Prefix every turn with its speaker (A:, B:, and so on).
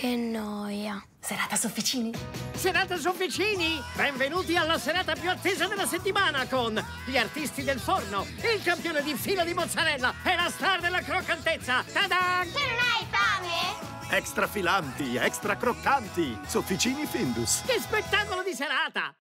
A: Che noia.
B: Serata Sofficini?
C: Serata Sofficini! Benvenuti alla serata più attesa della settimana con gli artisti del forno, il campione di filo di mozzarella e la star della croccantezza. Ta-da!
A: Tu non hai fame?
D: Extra filanti, extra croccanti. Sofficini Findus.
C: Che spettacolo di serata!